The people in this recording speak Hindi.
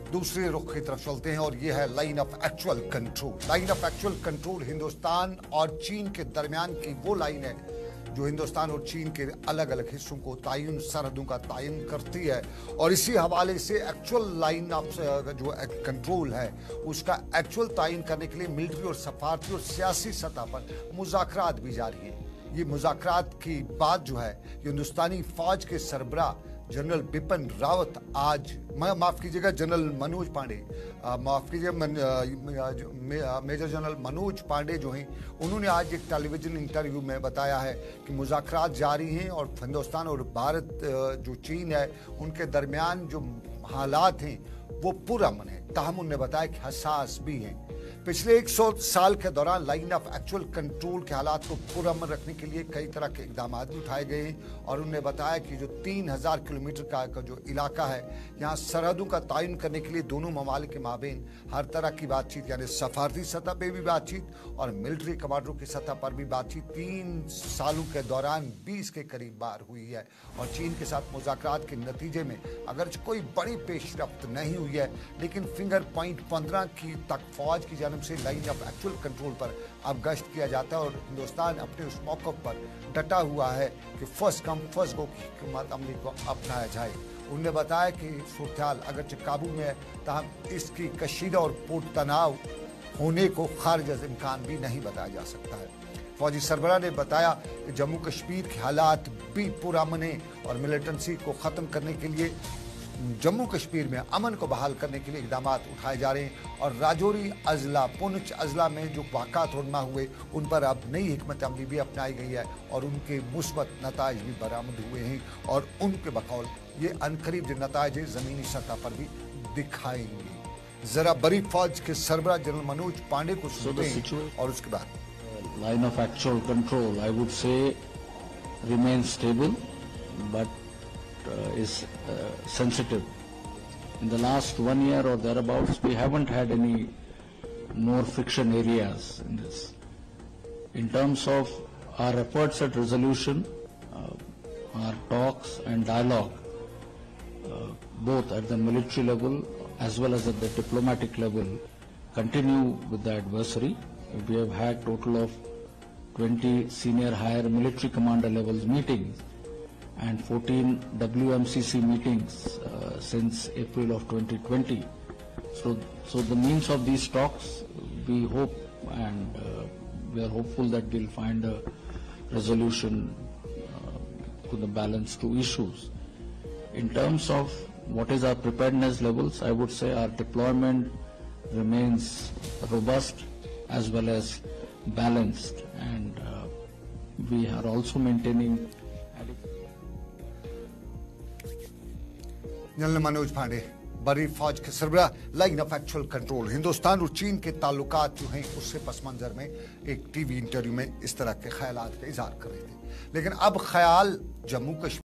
दूसरे रुख की तरफ चलते हैं और ये है line of actual control. Line of actual control Hindustan और चीन के दरमियान की वो लाइन है जो हिंदुस्तान और चीन के अलग अलग हिस्सों को तायुन सरहदों का तायुन करती है। और इसी हवाले से एक्चुअल लाइन ऑफ जो कंट्रोल है उसका एक्चुअल तायुन करने के लिए मिलिट्री और सफारती और सियासी सतह पर मुज़ाकरात भी जारी है। ये मुज़ाकरात की बात जो है हिंदुस्तानी फौज के सरबराह जनरल बिपिन रावत आज माफ कीजिएगा जनरल मनोज पांडे माफ कीजिए मेजर जनरल मनोज पांडे जो हैं उन्होंने आज एक टेलीविजन इंटरव्यू में बताया है कि मुज़ाकरात जारी हैं और हिंदुस्तान और भारत जो चीन है उनके दरमियान जो हालात हैं वो पुरअमन है। ताहम उन्होंने बताया कि हसास भी हैं। पिछले 100 साल के दौरान लाइन ऑफ एक्चुअल कंट्रोल के हालात को पुरअमन रखने के लिए कई तरह के इकदाम उठाए गए हैं और उन्होंने बताया कि जो 3000 किलोमीटर का जो इलाका है यहाँ सरहदों का तायुन करने के लिए दोनों ममालिक के माबेन हर तरह की बातचीत यानी सफारती सतह पर भी बातचीत और मिलिट्री कमांडरों की सतह पर भी बातचीत 3 सालों के दौरान 20 के करीब बार हुई है। और चीन के साथ मुज़ाकरात के नतीजे में अगर कोई बड़ी पेशरफ्त नहीं हुई है लेकिन फिंगर पॉइंट 15 की तक फौज की जानब से लाइन ऑफ एक्चुअल कंट्रोल पर अब गश्त किया जाता है और हिंदुस्तान अपने उस मौके पर डटा हुआ है कि फर्स्ट कम फर्स्ट गो की हिकमत अमली को अपनाया जाए। उन्होंने बताया कि सूरत अगरचे काबू में है ताहम इसकी कशीदा और पुरतनाव होने को खारिज अज़ इम्कान भी नहीं बताया जा सकता है। फौजी सरबराह ने बताया कि जम्मू कश्मीर के हालात भी पुरअमन हैं और मिलिटेंसी को ख़त्म करने के लिए जम्मू कश्मीर में अमन को बहाल करने के लिए इक़दाम उठाए जा रहे हैं और राजौरी अजला पुंछ अजला में जो वाक़ात रुनमा हुए उन पर अब नई हिकमत अमली भी अपनाई गई है और उनके मुस्बत नताइज भी बरामद हुए हैं और उनके बकौल ये अनकरीब जो नताइज ज़मीनी सतह पर भी दिखाएंगे। ज़रा बड़ी फौज के सरबराह जनरल मनोज पांडे को सुनते हैं और उसके बाद line of actual control I would say remain stable but is sensitive. In the last 1 year or thereabouts, we haven't had any more friction areas in this. In terms of our efforts at resolution, our talks and dialogue, both at the military level as well as at the diplomatic level, continue with the adversary. We have had total of 20 senior higher military commander levels meetings and 14 WMCC meetings since April of 2020. So the means of these talks, we hope and we are hopeful that we'll find a resolution to the balance two issues. In terms of what is our preparedness levels, I would say our deployment remains robust as well as balanced, and we are also maintaining general Manoj Pande बड़ी फौज के सरबराह line of actual control Hindustan और चीन के ताल्लुकात जो हैं उससे पस मंजर में एक टीवी इंटरव्यू में इस तरह के ख्यालात का इजहार कर रहे थे। लेकिन अब ख्याल जम्मू कश्मीर